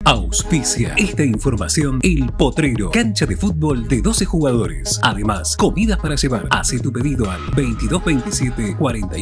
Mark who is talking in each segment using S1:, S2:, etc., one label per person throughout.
S1: Auspicia esta información El Potrero, cancha de fútbol de 12 jugadores. Además, comidas para llevar. Hace tu pedido al 2227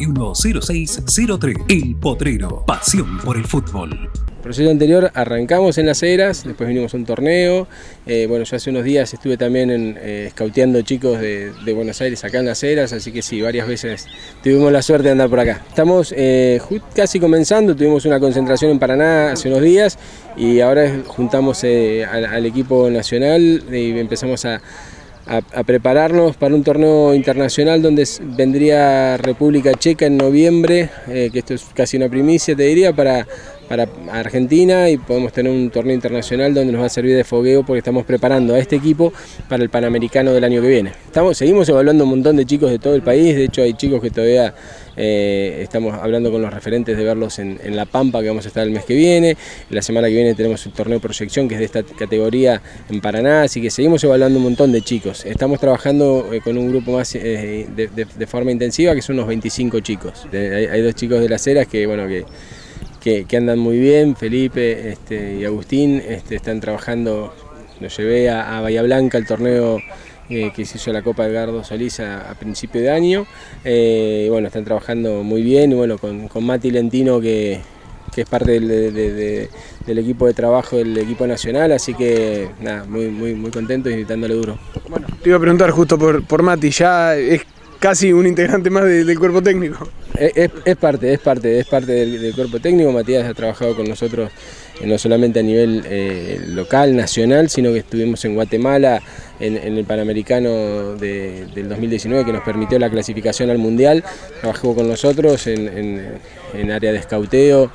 S1: 410603. El Potrero, pasión por el fútbol.
S2: El proceso anterior arrancamos en Las Heras, después vinimos a un torneo. Bueno, yo hace unos días estuve también scouteando chicos de Buenos Aires acá en Las Heras, así que sí, varias veces tuvimos la suerte de andar por acá. Estamos casi comenzando, tuvimos una concentración en Paraná hace unos días y ahora juntamos al equipo nacional y empezamos a prepararnos para un torneo internacional donde vendría República Checa en noviembre, que esto es casi una primicia, te diría, para Argentina, y podemos tener un torneo internacional donde nos va a servir de fogueo porque estamos preparando a este equipo para el Panamericano del año que viene. Seguimos evaluando un montón de chicos de todo el país, de hecho hay chicos que todavía estamos hablando con los referentes de verlos en La Pampa, que vamos a estar el mes que viene. La semana que viene tenemos un torneo de proyección que es de esta categoría en Paraná, así que seguimos evaluando un montón de chicos. Estamos trabajando con un grupo más de forma intensiva, que son unos 25 chicos. Hay dos chicos de Las Heras que, bueno, que andan muy bien, Felipe y Agustín, están trabajando. Los llevé a Bahía Blanca al torneo que se hizo la Copa Edgardo Solís a principio de año. Bueno, están trabajando muy bien, y bueno, con Mati Lentino, que es parte del equipo de trabajo del equipo nacional, así que nada, muy contento y dándole duro.
S3: Bueno, te iba a preguntar justo por Mati, ya es casi un integrante más del cuerpo técnico.
S2: Es parte del cuerpo técnico. Matías ha trabajado con nosotros no solamente a nivel local, nacional, sino que estuvimos en Guatemala en el Panamericano del 2019, que nos permitió la clasificación al Mundial. Trabajó con nosotros en área de escauteo,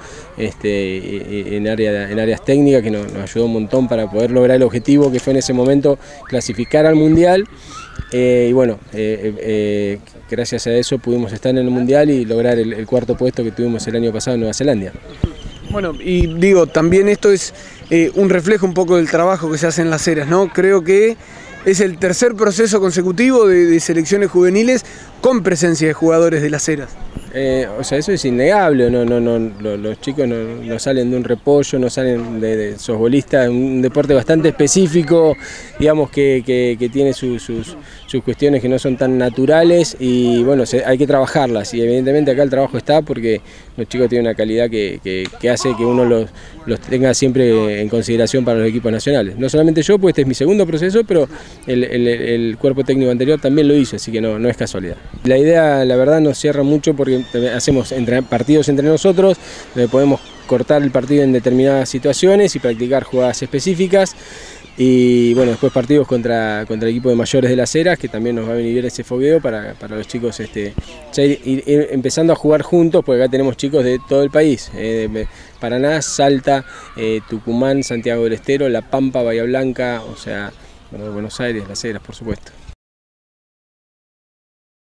S2: en áreas técnicas, que nos ayudó un montón para poder lograr el objetivo que fue en ese momento clasificar al Mundial. Y bueno, gracias a eso pudimos estar en el Mundial y lograr el cuarto puesto que tuvimos el año pasado en Nueva Zelanda.
S3: Bueno, y digo, también esto es un reflejo un poco del trabajo que se hace en Las Heras, ¿no? Creo que es el tercer proceso consecutivo de selecciones juveniles con presencia de jugadores de Las Heras.
S2: O sea, eso es innegable. Los chicos no salen de un repollo, no salen de softbolistas, un deporte bastante específico, digamos, que tiene sus cuestiones que no son tan naturales, y bueno, hay que trabajarlas, y evidentemente acá el trabajo está porque los chicos tienen una calidad que hace que uno los tenga siempre en consideración para los equipos nacionales. No solamente yo, pues este es mi segundo proceso, pero el cuerpo técnico anterior también lo hizo, así que no es casualidad. La idea, la verdad, nos cierra mucho porque hacemos partidos entre nosotros, donde podemos cortar el partido en determinadas situaciones y practicar jugadas específicas. Y bueno, después partidos contra el equipo de mayores de Las Heras, que también nos va a venir ese fogueo para los chicos ya ir empezando a jugar juntos, porque acá tenemos chicos de todo el país, Paraná, Salta, Tucumán, Santiago del Estero, La Pampa, Bahía Blanca, o sea, Buenos Aires, Las Heras, por supuesto.